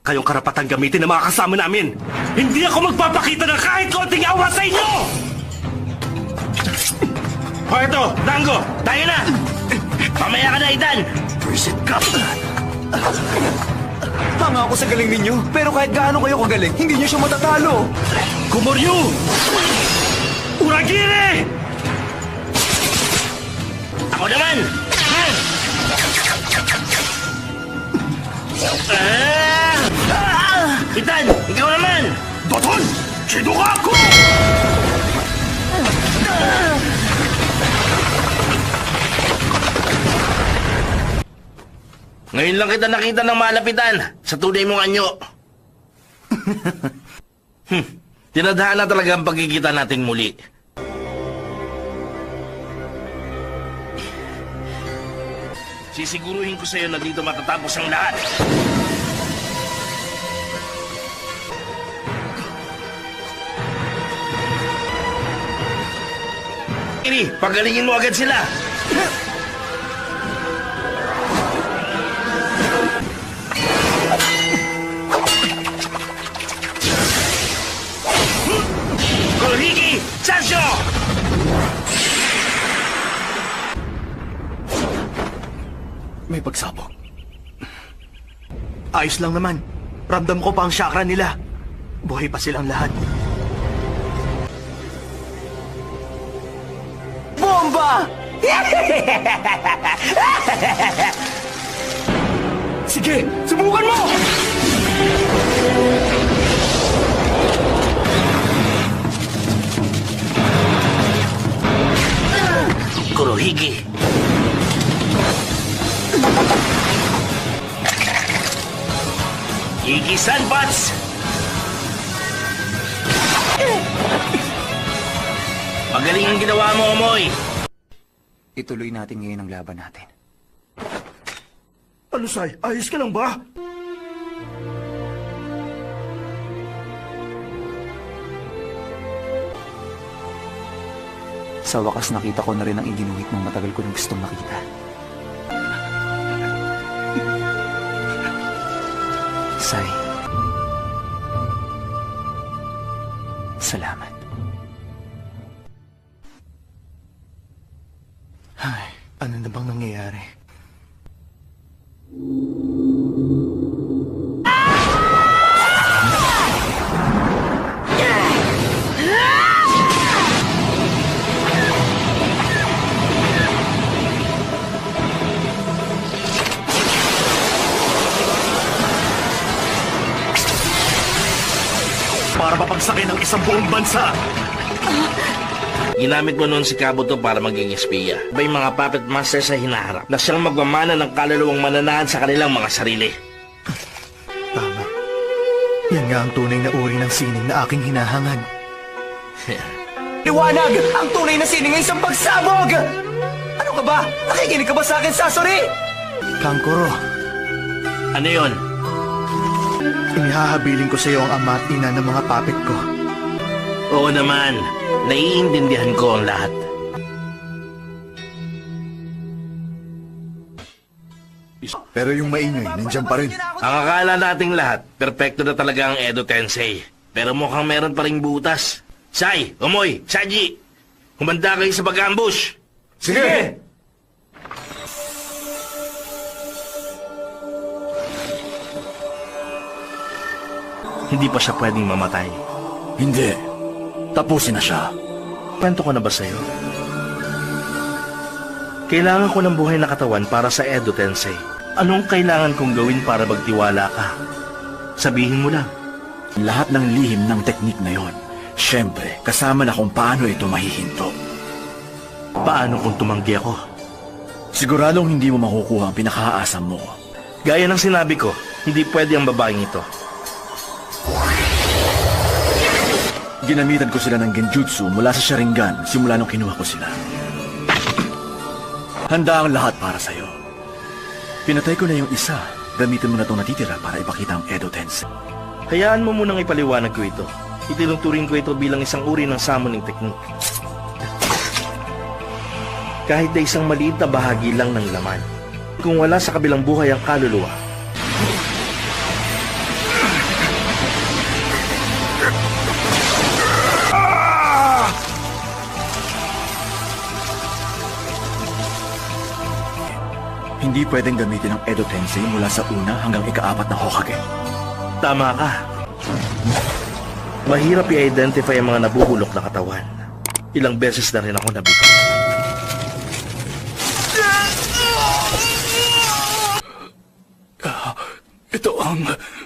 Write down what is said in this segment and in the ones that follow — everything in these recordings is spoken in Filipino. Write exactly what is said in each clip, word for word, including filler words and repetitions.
kayong karapatang gamitin ng mga kasama namin. Hindi ako magpapakita ng kahit konting awa sa inyo! O eto, Dango, tayo na! Pamaya ka na, Ethan! Visit ka! Tama ako sa galing ninyo, pero kahit gaano kayo kagaling, hindi niyo siya matatalo! Kumoryu! Uragiri! Ako naman! Ah! Ah! Ethan, ikaw naman! Doton! Shinuka ako! Ngayon lang kita nakita ng malapitan sa tunay mong anyo. hmm, tinadhana talaga ang pagkikita natin muli. Sisiguruhin ko sa iyo na dito matatapos ang lahat. Ini, pagalingin mo agad sila. Kurohige, Sansho! May pagsabog. Ayos lang naman. Ramdam ko pa ang chakra nila. Buhay pa silang lahat. Bomba! Sige, subukan mo! Kurohige. Iggy Sunbots! Magaling ang ginawa mo, Omoy! Ituloy natin ngayon ang laban natin. Alusay, ayos ka lang ba? Sa wakas nakita ko na rin ang iginuhit mong matagal ko nang gustong makita. Sai. Salamat. Ay, ano na bang nangyayari? Para mapagsakin ng isang buong bansa. Ginamit mo noon si Kabuto para maging espiya. May mga puppet master sa hinaharap na siyang magmamana ng kaluluwang mananahan sa kanilang mga sarili. Tama. Yan nga ang tunay na uri ng sining na aking hinahangad. Liwanag! Ang tunay na sining ay isang pagsabog! Ano ka ba? Nakikinig ka ba sa akin, Sasori? Kankuro. Ano yon? Inihahabiling ko sa iyo ang ama at ina ng mga puppet ko. Oo naman. Naiintindihan ko ang lahat. Pero yung maingay, nandiyan pa rin. Ang akala nating lahat, perpekto na talaga ang Edo Tensei. Pero mukhang meron pa ring butas. Sai, Omoy, Saji, humanda kayo sa pag-ambush. Sige! Hindi pa siya pwedeng mamatay. Hindi. Tapusin na siya. Kwento ko na ba sa'yo? Kailangan ko ng buhay na katawan para sa Edo Tensei. Anong kailangan kong gawin para magtiwala ka? Sabihin mo lang. Lahat ng lihim ng teknik na yon, syempre, kasama na kung paano ito mahihinto. Paano kung tumanggi ako? Siguradong hindi mo makukuha ang pinakaasam mo. Gaya ng sinabi ko, hindi pwede ang babaeng ito. Ginamitan ko sila ng genjutsu mula sa Sharingan simula nung kinuha ko sila. Handa ang lahat para sa'yo. Pinatay ko na yung isa. Gamitin mo na itong natitira para ipakita ang Edo Tensei. Hayaan mo munang ipaliwanag ko ito. Itinuturing ko ito bilang isang uri ng summoning technique. Kahit na isang maliit na bahagi lang ng laman. Kung wala sa kabilang buhay ang kaluluwa, Hindi pwedeng gamitin ang Edo Tensei mula sa una hanggang ikaapat na Hokage. Tama ka. Mahirap i-identify ang mga nabubulok na katawan. Ilang beses na rin ako nabigo. Ito ang...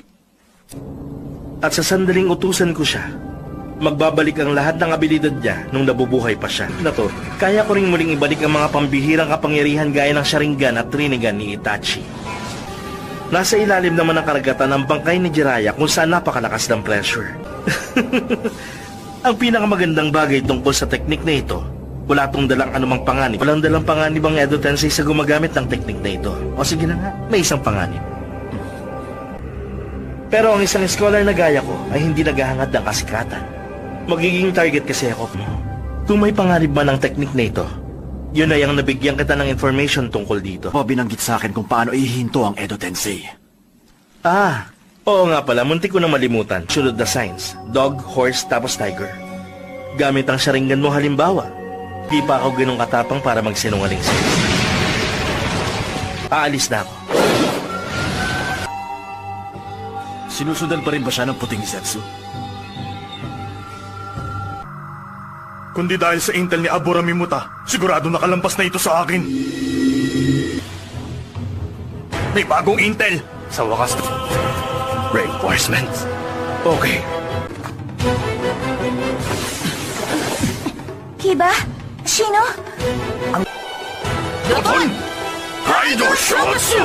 At sa sandaling utusan ko siya, magbabalik ang lahat ng abilidad niya nung nabubuhay pa siya. Na to, kaya ko rin muling ibalik ang mga pambihirang kapangyarihan gaya ng Sharingan at Rinnegan ni Itachi. Nasa ilalim naman ng karagatan ang bangkay ni Jiraiya kung saan napakalakas ng pressure. Ang pinakamagandang bagay tungkol sa teknik na ito, wala tong dalang anumang panganib. Walang dalang panganib ang Edo Tensei sa gumagamit ng teknik na ito. O sige na nga, may isang panganib. Pero ang isang scholar na gaya ko ay hindi naghahangad ng kasikatan. Magiging target kasi ako. Kung may panganib man ang teknik na ito, yun ay ang nabigyan kita ng information tungkol dito. O binanggit sa akin kung paano ihinto ang Edo Tensei. Ah, oo nga pala, muntik ko na malimutan. Sunod na signs, dog, horse, tapos tiger. Gamit ang Sharingan mo halimbawa. Di pa ako ganun katapang para magsinungaling sa'yo. Aalis na ako. Sinusundan pa rin ba siya ng puting Zetsu? Kundi dahil sa intel ni Abura Mimuta, sigurado nakalampas na ito sa akin. May bagong intel! Sa wakas, reinforcements. Okay. Hiba? Shino? Doton! Kaido Shotsu!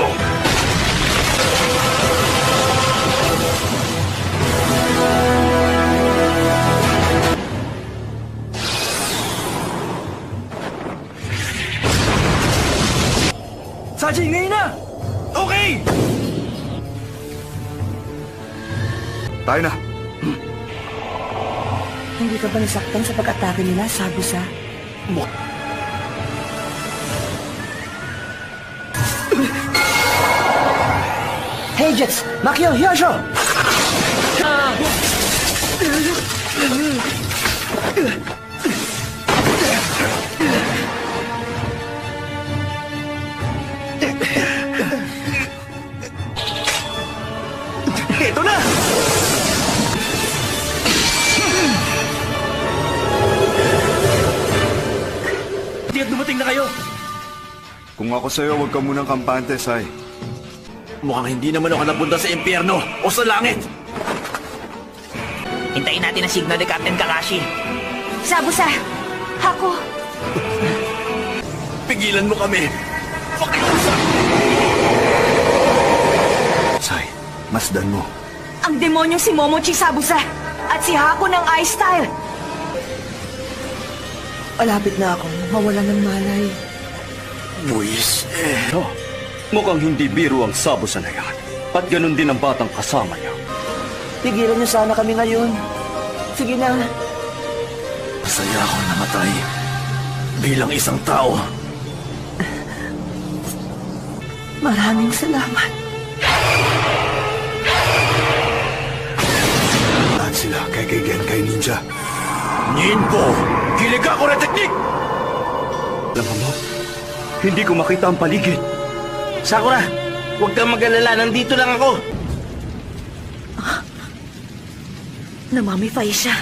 Saji, ngayon na! Okay! Tayo na. Hindi ka ba nasaktan sa pag-atake nila, Sabusa? Hey, Jets! Makio, Hyosho! Ito na! Tiyak dumating na kayo! Kung ako sa'yo, huwag ka munang kampante, Sai. Mukhang hindi naman ako napunta sa impyerno o sa langit. Hintayin natin ang signal ni Captain Kakashi. Sabusa! Hako! Pigilan mo kami. Pakiusap! Sai, masdan mo. Ang demonyong si Momochi Sabusa at si Hako ng Ice Style. Malapit na akong mawala ng malay. Buwis. No, mukhang hindi biro ang Sabusa na yan. At ganun din ang batang kasama niya. Tigilan niyo sana kami ngayon. Sige na. Masaya akong namatay bilang isang tao. Maraming salamat. Lahat sila kay kay Genkai Ninja. Ninpo! Kilig ako na teknik! Alam mo, hindi ko makita ang paligid. Sakura, huwag kang mag-alala, nandito lang ako. Namamify siya.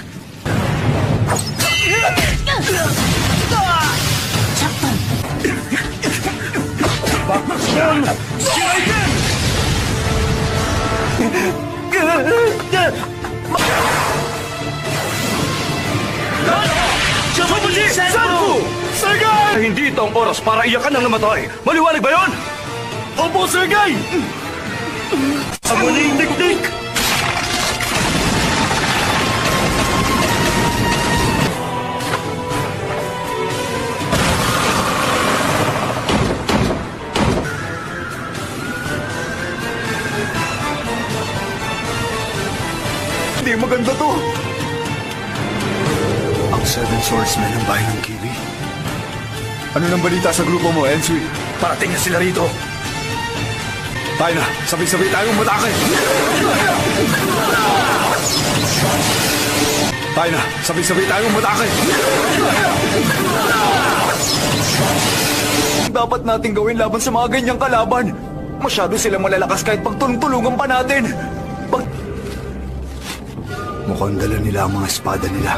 Chobuji Sanfu! Sergei! Hindi ito ang oras para iyakan ang namatay. Maliwanag ba yon? Opo, Sergei! Amuning teknik! Hindi maganda to. Ang Seven Swordsmen ng bahay ng Kiwi. Ano nang balita sa grupo mo, Ensui? Parating na sila rito. Tayo na, sabay-sabay tayong matake. Tayo na, sabay-sabay tayong matake. ang dapat nating gawin laban sa mga ganyang kalaban? Masyado silang malalakas kahit pagtulong-tulungan pa natin. Pag... Mukhang dala nila ang mga espada nila.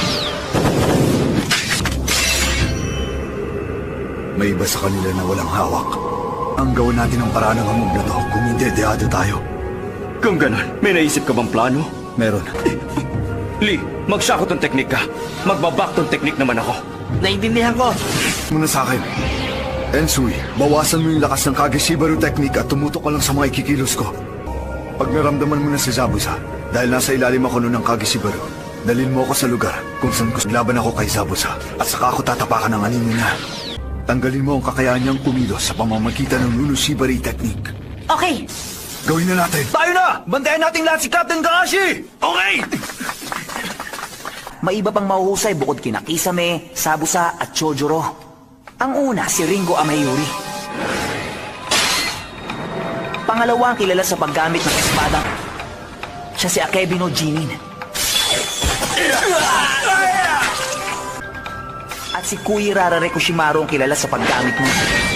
May iba sa kanila na walang hawak. Ang gawin natin ang paraan ng hamog na to. Kung hindi, deado tayo. Kung ganon, may naisip ka bang plano? Meron. Lee, magsakot ng teknik ka. Magbabak ng teknik naman ako. Naintindihan ko. Muna sa akin. Ensui, bawasan mo yung lakas ng Kageshibaru technique at tumutok ka lang sa mga ikikilos ko. Pag naramdaman mo na si Zabuza, dahil nasa ilalim ako noon ng Kageshibaru, dalhin mo ako sa lugar kung saan ko laban ako kay Zabuza at saka ako tatapakan ng anino niya. Tanggalin mo ang kakayahan niyang kumilos sa pamamagitan ng Nunushibari technique. Okay. Gawin na natin! Tayo na! Bantayan natin lahat si Captain Kakashi! Okay! May iba pang mahuhusay bukod kina Kisame, Sabusa at Chojuro. Ang una, si Ringo Amayuri. Pangalawa ang kilala sa paggamit ng espada. Siya si Akebino Jinin. At si Kuirarare Kushimaru ang kilala sa paggamit mo.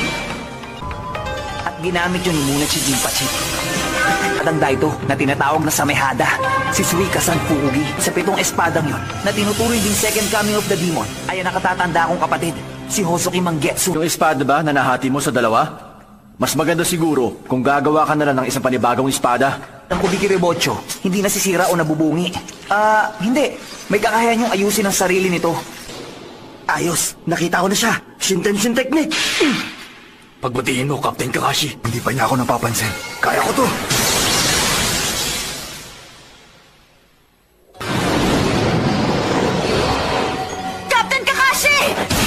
At ginamit yun ni Munachi Jinpachi. At ang daito na tinatawag na Samehada, si Suika Sanfuugi. Sa pitong espadang yon na tinuturing ding second coming of the demon ay ang nakatatanda akong kapatid, si Hosoki Mangetsu. Yung espada ba na nahati mo sa dalawa? Mas maganda siguro kung gagawa ka na lang ng isang panibagong espada. Ang Kubiki Rebocho, hindi nasisira o nabubungi. Ah, hindi. May kakayahan yung ayusin ang sarili nito. Ayos! Nakita ko na siya! Shinten-shin technique! Pagbutihin mo, Captain Kakashi. Hindi pa niya ako napapansin. Kaya ko to! Captain Kakashi!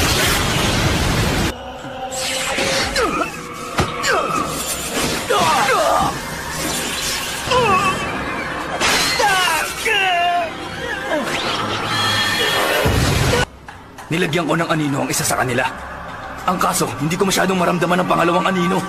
Nilagyan ko ng anino ang isa sa kanila. Ang kaso, hindi ko masyadong maramdaman ang pangalawang anino.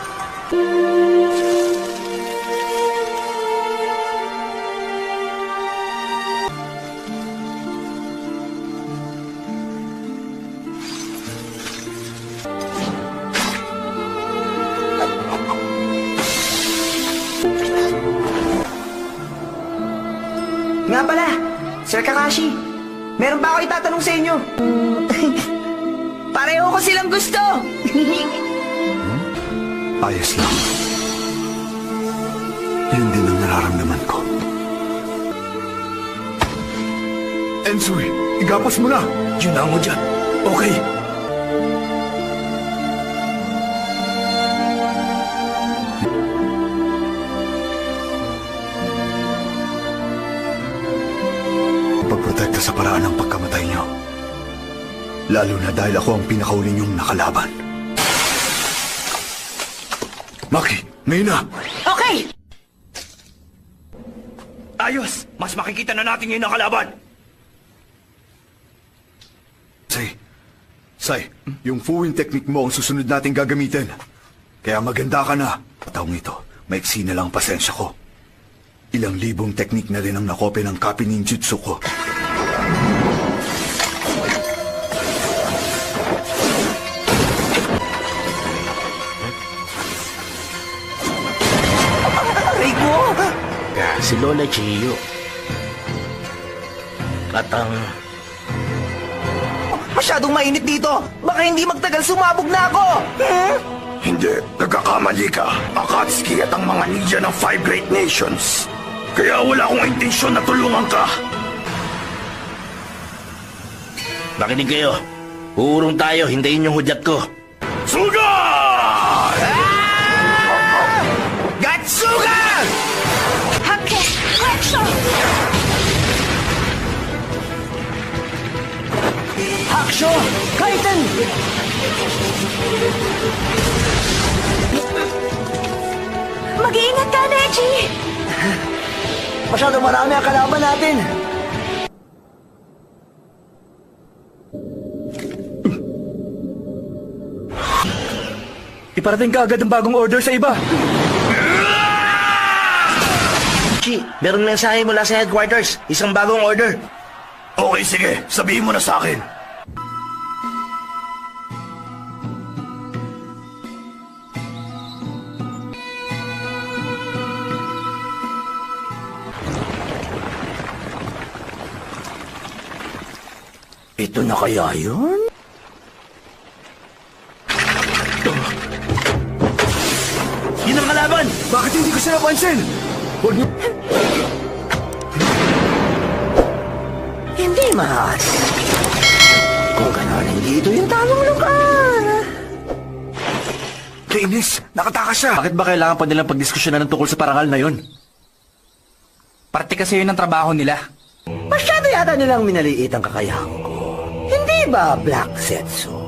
Nga pala, Sir Kakashi, meron ba ako itatanong sa inyo? Pareho ko silang gusto! Ayos lang. Yun din ang nararamdaman ko. Ensui, igapos mo na! Yun na mo dyan. Okay. Pagprotekta sa paraan ng pagkamatay niyo. Lalo na dahil ako ang pinakauli niyong nakalaban. Maki, ngayon na! Okay! Ayos! Mas makikita na natin ngayon ang kalaban! Say, Say, yung Fuin technique mo ang susunod nating gagamitin. Kaya maganda ka na. Taong ito, maiksi na lang pasensya ko. Ilang libong teknik na rin ang nakopya ng copy ninjutsu ko. Rico! Si Lola Chiyo. At ang... Masyadong mainit dito! Baka hindi magtagal sumabog na ako! Hmm? Hindi, nagkakamali ka. Akatsuki at ang mga ninja ng Five Great Nations. Kaya wala akong intensyon na tulungan ka. Makinig kayo. Uurong tayo, hintayin yung hudyat ko. Suga! Gatsuga! Hake! Haksho! Haksho! Kaiten! Mag-iingat ka, Neji! Masyadong marami ang kalaban natin. Iparating ka agad ang bagong order sa iba. Chi, meron mensahe mula sa headquarters. Isang bagong order. Okay, sige. Sabihin mo na sa akin. Ito na kaya yun? Yun ang kalaban! Bakit hindi ko siya napansin? Huwag niyo... Hindi maaari. Kung gano'n, hindi ito yung tamang lugar. Kainis, nakatakas siya. Bakit ba kailangan pa nilang pagdiskusyonan ng tungkol sa parangal na yun? Parte kasi yun ang trabaho nila. Masyado yata nilang minaliit ang kakayahan ko. Hindi ba, Black Setsu?